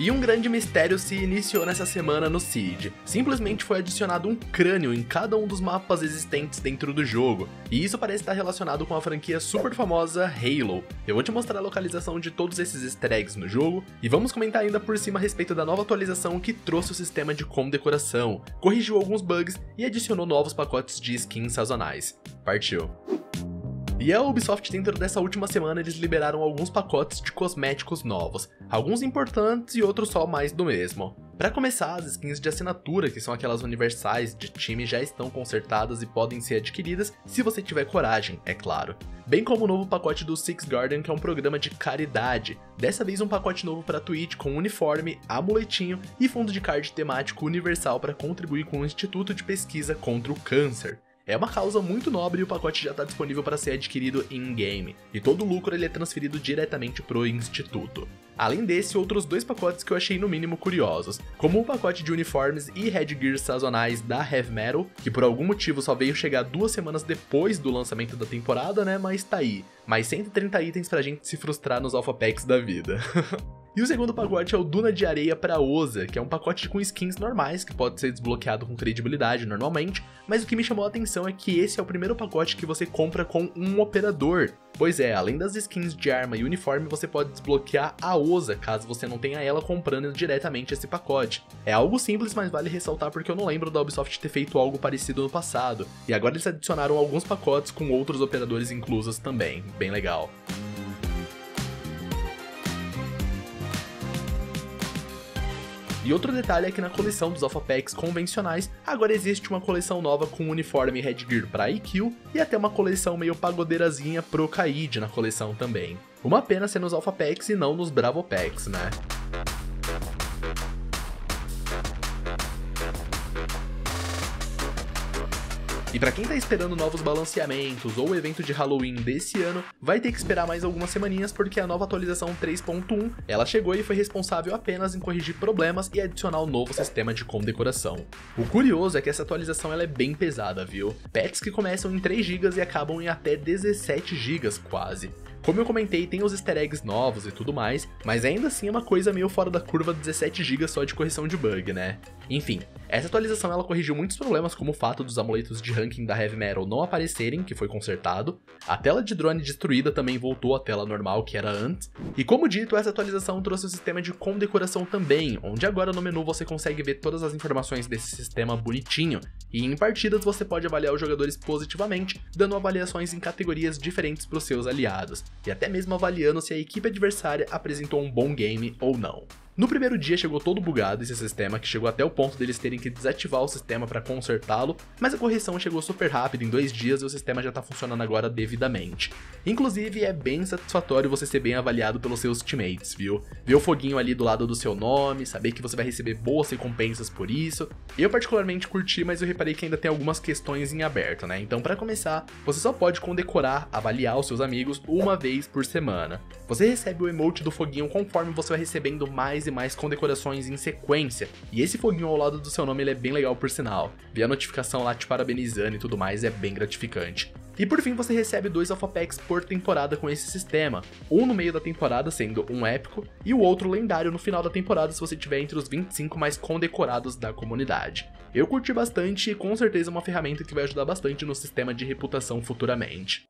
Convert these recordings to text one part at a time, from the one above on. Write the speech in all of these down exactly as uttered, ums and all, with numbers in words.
E um grande mistério se iniciou nessa semana no Siege. Simplesmente foi adicionado um crânio em cada um dos mapas existentes dentro do jogo, e isso parece estar relacionado com a franquia super famosa Halo. Eu vou te mostrar a localização de todos esses easter eggs no jogo, e vamos comentar ainda por cima a respeito da nova atualização que trouxe o sistema de condecoração, corrigiu alguns bugs e adicionou novos pacotes de skins sazonais. Partiu! E a Ubisoft, dentro dessa última semana, eles liberaram alguns pacotes de cosméticos novos, alguns importantes e outros só mais do mesmo. Para começar, as skins de assinatura, que são aquelas universais de time, já estão consertadas e podem ser adquiridas se você tiver coragem, é claro. Bem como o novo pacote do Six Garden, que é um programa de caridade. Dessa vez um pacote novo para Twitch com uniforme, amuletinho e fundo de card temático universal para contribuir com o Instituto de Pesquisa contra o Câncer. É uma causa muito nobre e o pacote já está disponível para ser adquirido in-game, e todo o lucro ele é transferido diretamente pro instituto. Além desse, outros dois pacotes que eu achei no mínimo curiosos, como o pacote de uniformes e headgears sazonais da Heavy Metal, que por algum motivo só veio chegar duas semanas depois do lançamento da temporada, né, mas tá aí. Mais cento e trinta itens pra gente se frustrar nos Alpha Packs da vida. E o segundo pacote é o Duna de Areia para Oza, que é um pacote com skins normais, que pode ser desbloqueado com credibilidade normalmente, mas o que me chamou a atenção é que esse é o primeiro pacote que você compra com um operador. Pois é, além das skins de arma e uniforme, você pode desbloquear a Oza, caso você não tenha ela comprando diretamente esse pacote. É algo simples, mas vale ressaltar porque eu não lembro da Ubisoft ter feito algo parecido no passado, e agora eles adicionaram alguns pacotes com outros operadores inclusos também, bem legal. E outro detalhe é que na coleção dos Alpha Packs convencionais, agora existe uma coleção nova com uniforme e headgear para I Q e até uma coleção meio pagodeirazinha pro Kaid na coleção também. Uma pena ser nos Alpha Packs e não nos Bravo Packs, né? E pra quem tá esperando novos balanceamentos ou o evento de Halloween desse ano, vai ter que esperar mais algumas semaninhas porque a nova atualização três ponto um, ela chegou e foi responsável apenas em corrigir problemas e adicionar um novo sistema de condecoração. O curioso é que essa atualização ela é bem pesada, viu? Patches que começam em três gigas e acabam em até dezessete gigas quase. Como eu comentei, tem os easter eggs novos e tudo mais, mas ainda assim é uma coisa meio fora da curva, dezessete gigas só de correção de bug, né? Enfim, essa atualização ela corrigiu muitos problemas, como o fato dos amuletos de ranking da Heavy Metal não aparecerem, que foi consertado, a tela de drone destruída também voltou à tela normal que era antes, e como dito, essa atualização trouxe o sistema de condecoração também, onde agora no menu você consegue ver todas as informações desse sistema bonitinho, e em partidas você pode avaliar os jogadores positivamente, dando avaliações em categorias diferentes para os seus aliados, e até mesmo avaliando se a equipe adversária apresentou um bom game ou não. No primeiro dia chegou todo bugado esse sistema, que chegou até o ponto deles terem que desativar o sistema para consertá-lo, mas a correção chegou super rápido, em dois dias, e o sistema já tá funcionando agora devidamente. Inclusive é bem satisfatório você ser bem avaliado pelos seus teammates, viu? Ver o foguinho ali do lado do seu nome, saber que você vai receber boas recompensas por isso. Eu particularmente curti, mas eu reparei que ainda tem algumas questões em aberto, né? Então para começar, você só pode condecorar, avaliar os seus amigos uma vez por semana. Você recebe o emote do foguinho conforme você vai recebendo mais e mais condecorações em sequência, e esse foguinho ao lado do seu nome ele é bem legal por sinal. Ver a notificação lá te parabenizando e tudo mais é bem gratificante. E por fim você recebe dois Alpha Packs por temporada com esse sistema, um no meio da temporada sendo um épico, e o outro lendário no final da temporada se você tiver entre os vinte e cinco mais condecorados da comunidade. Eu curti bastante e com certeza é uma ferramenta que vai ajudar bastante no sistema de reputação futuramente.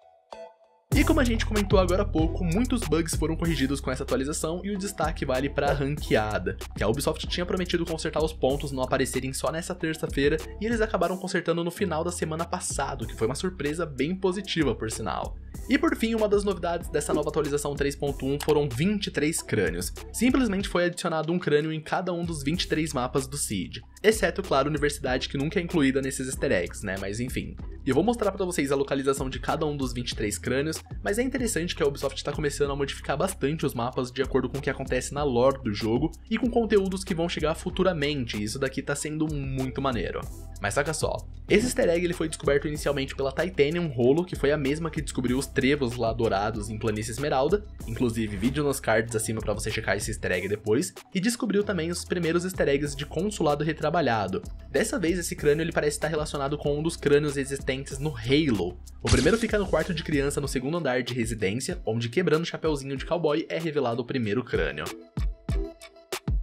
E como a gente comentou agora há pouco, muitos bugs foram corrigidos com essa atualização e o destaque vale para a ranqueada, que a Ubisoft tinha prometido consertar os pontos não aparecerem só nessa terça-feira e eles acabaram consertando no final da semana passada, que foi uma surpresa bem positiva por sinal. E por fim, uma das novidades dessa nova atualização três ponto um foram vinte e três crânios. Simplesmente foi adicionado um crânio em cada um dos vinte e três mapas do Siege. Exceto, claro, a universidade que nunca é incluída nesses easter eggs, né, mas enfim. E eu vou mostrar pra vocês a localização de cada um dos vinte e três crânios, mas é interessante que a Ubisoft está começando a modificar bastante os mapas de acordo com o que acontece na lore do jogo e com conteúdos que vão chegar futuramente, e isso daqui tá sendo muito maneiro. Mas saca só, esse easter egg ele foi descoberto inicialmente pela Titanium Holo, que foi a mesma que descobriu os trevos lá dourados em Planície Esmeralda, inclusive vídeo nos cards acima pra você checar esse easter egg depois, e descobriu também os primeiros easter eggs de Consulado Retrabalhado. Dessa vez esse crânio ele parece estar relacionado com um dos crânios existentes no Halo. O primeiro fica no quarto de criança no segundo andar de residência, onde quebrando o chapeuzinho de cowboy é revelado o primeiro crânio.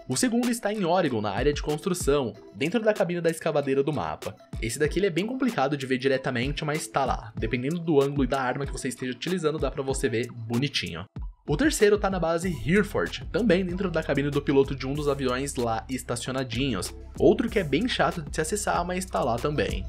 O segundo está em Oregon, na área de construção, dentro da cabine da escavadeira do mapa. Esse daqui ele é bem complicado de ver diretamente, mas tá lá. Dependendo do ângulo e da arma que você esteja utilizando, dá pra você ver bonitinho. O terceiro tá na base Hereford, também dentro da cabine do piloto de um dos aviões lá estacionadinhos. Outro que é bem chato de se acessar, mas tá lá também.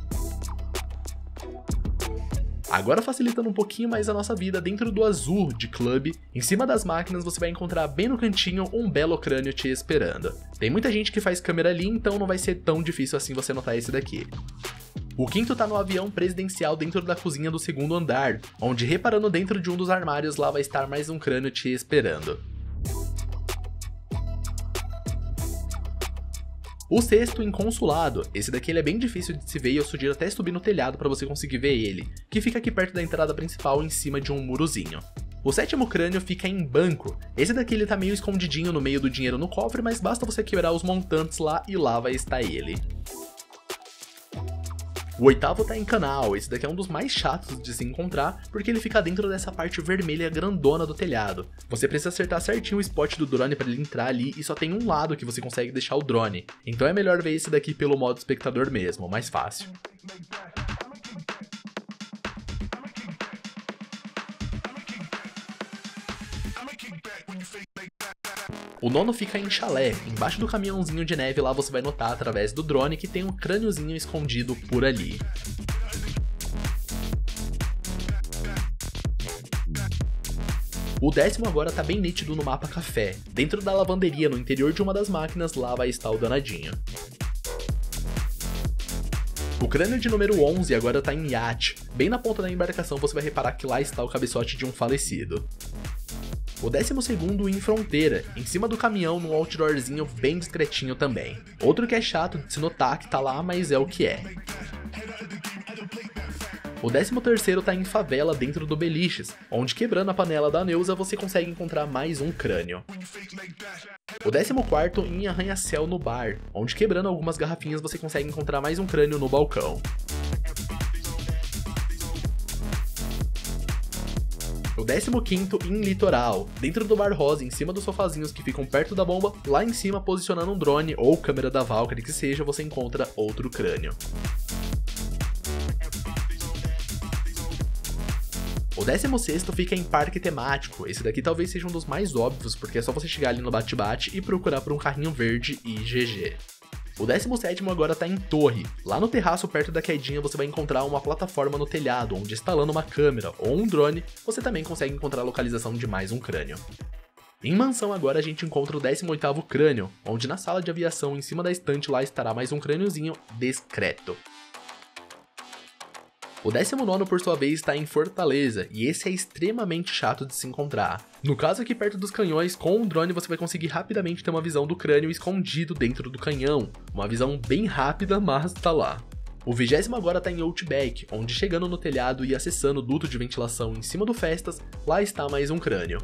Agora facilitando um pouquinho mais a nossa vida, dentro do azul de Club, em cima das máquinas você vai encontrar bem no cantinho um belo crânio te esperando. Tem muita gente que faz câmera ali, então não vai ser tão difícil assim você notar esse daqui. O quinto tá no avião presidencial dentro da cozinha do segundo andar, onde reparando dentro de um dos armários lá vai estar mais um crânio te esperando. O sexto em Consulado, esse daqui ele é bem difícil de se ver e eu sugiro até subir no telhado para você conseguir ver ele, que fica aqui perto da entrada principal em cima de um murozinho. O sétimo crânio fica em Banco, esse daqui ele tá meio escondidinho no meio do dinheiro no cofre, mas basta você quebrar os montantes lá e lá vai estar ele. O oitavo tá em Canal, esse daqui é um dos mais chatos de se encontrar, porque ele fica dentro dessa parte vermelha grandona do telhado. Você precisa acertar certinho o spot do drone para ele entrar ali e só tem um lado que você consegue deixar o drone. Então é melhor ver esse daqui pelo modo espectador mesmo, mais fácil. O nono fica em Chalé, embaixo do caminhãozinho de neve lá você vai notar através do drone que tem um crâniozinho escondido por ali. O décimo agora tá bem nítido no mapa Café, dentro da lavanderia no interior de uma das máquinas lá vai estar o danadinho. O crânio de número onze agora tá em Yacht, bem na ponta da embarcação você vai reparar que lá está o cabeçote de um falecido. O décimo segundo em Fronteira, em cima do caminhão num outdoorzinho bem discretinho também. Outro que é chato de se notar que tá lá, mas é o que é. O décimo terceiro tá em Favela dentro do Beliches, onde quebrando a panela da Neuza você consegue encontrar mais um crânio. O décimo quarto em Arranha-Céu no bar, onde quebrando algumas garrafinhas você consegue encontrar mais um crânio no balcão. O décimo quinto em Litoral, dentro do Bar Rosa, em cima dos sofazinhos que ficam perto da bomba, lá em cima posicionando um drone ou câmera da Valkyrie que seja, você encontra outro crânio. O décimo sexto fica em Parque Temático, esse daqui talvez seja um dos mais óbvios, porque é só você chegar ali no bate-bate e procurar por um carrinho verde e G G. O décimo sétimo agora tá em Torre. Lá no terraço perto da quedinha você vai encontrar uma plataforma no telhado, onde instalando uma câmera ou um drone, você também consegue encontrar a localização de mais um crânio. Em Mansão agora a gente encontra o décimo oitavo crânio, onde na sala de aviação em cima da estante lá estará mais um crâniozinho discreto. O décimo nono por sua vez está em Fortaleza, e esse é extremamente chato de se encontrar. No caso aqui perto dos canhões, com um drone você vai conseguir rapidamente ter uma visão do crânio escondido dentro do canhão. Uma visão bem rápida, mas tá lá. O vigésimo agora tá em Outback, onde chegando no telhado e acessando o duto de ventilação em cima do Festas, lá está mais um crânio.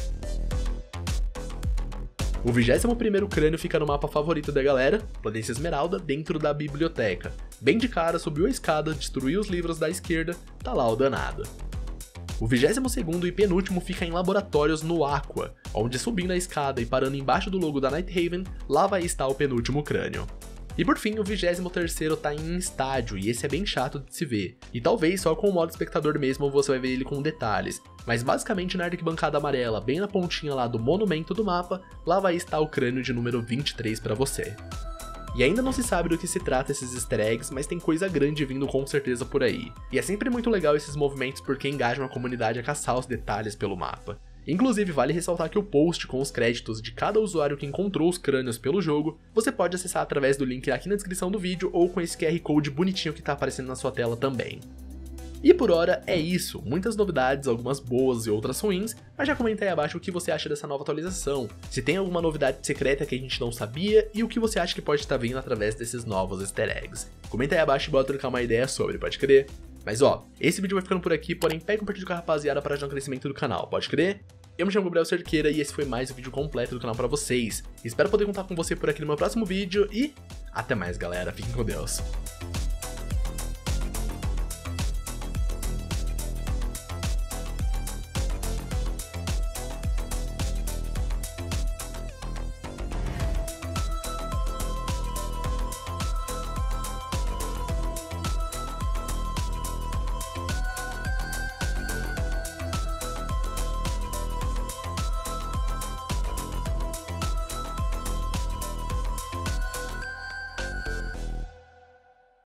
O vigésimo primeiro crânio fica no mapa favorito da galera, Planície Esmeralda, dentro da biblioteca. Bem de cara, subiu a escada, destruiu os livros da esquerda, tá lá o danado. O vigésimo segundo e penúltimo fica em Laboratórios no Aqua, onde subindo a escada e parando embaixo do logo da Nighthaven, lá vai estar o penúltimo crânio. E por fim, o vigésimo terceiro tá em Estádio, e esse é bem chato de se ver. E talvez só com o modo espectador mesmo você vai ver ele com detalhes. Mas basicamente na arquibancada amarela, bem na pontinha lá do monumento do mapa, lá vai estar o crânio de número vinte e três pra você. E ainda não se sabe do que se trata esses easter eggs, mas tem coisa grande vindo com certeza por aí. E é sempre muito legal esses movimentos porque engajam a comunidade a caçar os detalhes pelo mapa. Inclusive, vale ressaltar que o post com os créditos de cada usuário que encontrou os crânios pelo jogo, você pode acessar através do link aqui na descrição do vídeo ou com esse Q R Code bonitinho que tá aparecendo na sua tela também. E por hora é isso, muitas novidades, algumas boas e outras ruins, mas já comenta aí abaixo o que você acha dessa nova atualização, se tem alguma novidade secreta que a gente não sabia e o que você acha que pode estar vindo através desses novos easter eggs. Comenta aí abaixo e bora trocar uma ideia sobre, pode crer? Mas ó, esse vídeo vai ficando por aqui, porém pega um compartilha com a rapaziada para ajudar no crescimento do canal, pode crer? Eu me chamo Gabriel Cerqueira e esse foi mais um vídeo completo do canal pra vocês. Espero poder contar com você por aqui no meu próximo vídeo e até mais galera, fiquem com Deus.